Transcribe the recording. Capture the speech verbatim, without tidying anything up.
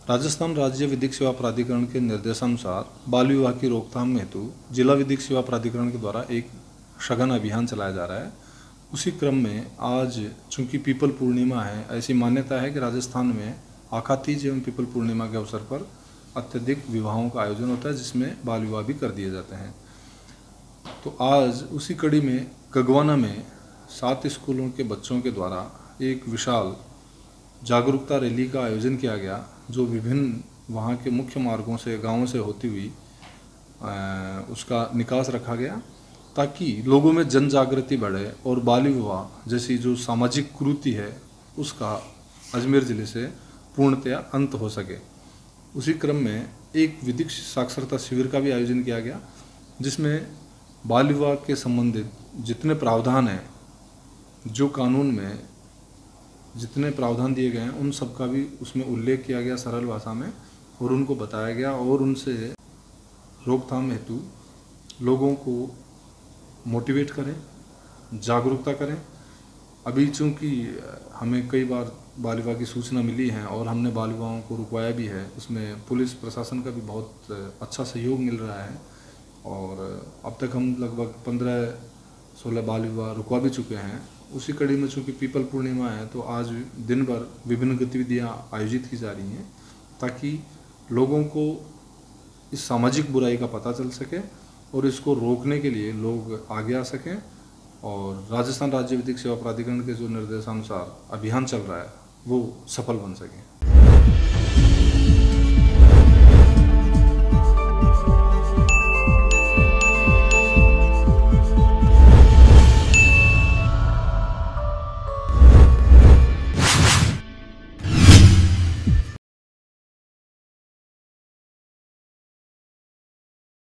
राजस्थान राज्य विधिक सेवा प्राधिकरण के निर्देशानुसार बाल विवाह की रोकथाम हेतु जिला विधिक सेवा प्राधिकरण के द्वारा एक सघन अभियान चलाया जा रहा है। उसी क्रम में आज चूंकि पीपल पूर्णिमा है, ऐसी मान्यता है कि राजस्थान में आखा तीज एवं पीपल पूर्णिमा के अवसर पर अत्यधिक विवाहों का आयोजन होता है, जिसमें बाल विवाह भी कर दिए जाते हैं। तो आज उसी कड़ी में गगवाना में सात स्कूलों के बच्चों के द्वारा एक विशाल जागरूकता रैली का आयोजन किया गया, जो विभिन्न वहाँ के मुख्य मार्गों से, गांवों से होती हुई उसका निकास रखा गया, ताकि लोगों में जन जागृति बढ़े और बाल विवाह जैसी जो सामाजिक कुरीति है उसका अजमेर ज़िले से पूर्णतया अंत हो सके। उसी क्रम में एक विधिक साक्षरता शिविर का भी आयोजन किया गया, जिसमें बाल विवाह के संबंधित जितने प्रावधान हैं, जो कानून में जितने प्रावधान दिए गए हैं, उन सब का भी उसमें उल्लेख किया गया सरल भाषा में, और उनको बताया गया और उनसे रोकथाम हेतु लोगों को मोटिवेट करें, जागरूकता करें। अभी चूँकि हमें कई बार बाल विवाह की सूचना मिली है और हमने बाल विवाहों को रुकवाया भी है, उसमें पुलिस प्रशासन का भी बहुत अच्छा सहयोग मिल रहा है और अब तक हम लगभग पंद्रह सोलह बाल विवाह रुकवा भी चुके हैं। उसी कड़ी में चूँकि पीपल पूर्णिमा है, तो आज दिन भर विभिन्न गतिविधियाँ आयोजित की जा रही हैं, ताकि लोगों को इस सामाजिक बुराई का पता चल सके और इसको रोकने के लिए लोग आगे आ सकें और राजस्थान राज्य विधिक सेवा प्राधिकरण के जो निर्देशानुसार अभियान चल रहा है वो सफल बन सके।